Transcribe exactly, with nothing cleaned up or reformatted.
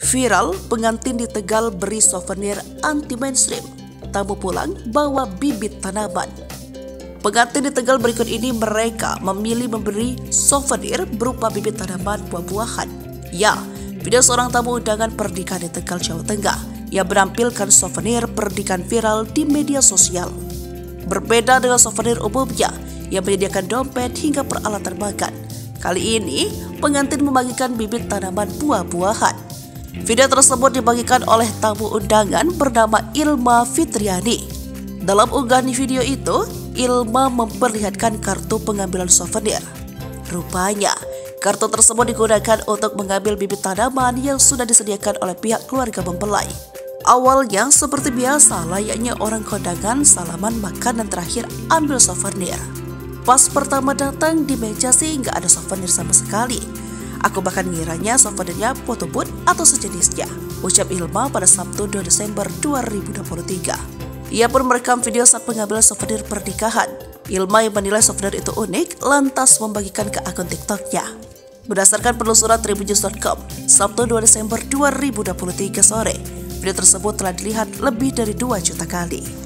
Viral, pengantin di Tegal beri souvenir anti mainstream. Tamu pulang bawa bibit tanaman. Pengantin di Tegal berikut ini mereka memilih memberi souvenir berupa bibit tanaman buah-buahan. Ya, video seorang tamu undangan pernikahan di Tegal, Jawa Tengah yang menampilkan souvenir pernikahan viral di media sosial. Berbeda dengan souvenir umumnya yang menyediakan dompet hingga peralatan makan, kali ini pengantin membagikan bibit tanaman buah-buahan. Video tersebut dibagikan oleh tamu undangan bernama Ilma Fitriani. Dalam unggahan video itu, Ilma memperlihatkan kartu pengambilan souvenir. Rupanya, kartu tersebut digunakan untuk mengambil bibit tanaman yang sudah disediakan oleh pihak keluarga mempelai. Awalnya seperti biasa layaknya orang kondangan salaman makan dan terakhir ambil souvenir. Pas pertama datang di meja sih nggak ada souvenir sama sekali. Aku bahkan ngiranya souvenirnya foto booth atau sejenisnya, ucap Ilma pada Sabtu dua Desember dua ribu dua puluh tiga. Ia pun merekam video saat pengambilan souvenir pernikahan. Ilma yang menilai souvenir itu unik lantas membagikan ke akun TikToknya. Berdasarkan penelusuran tribun news dot com, Sabtu dua Desember dua ribu dua puluh tiga sore, video tersebut telah dilihat lebih dari dua juta kali.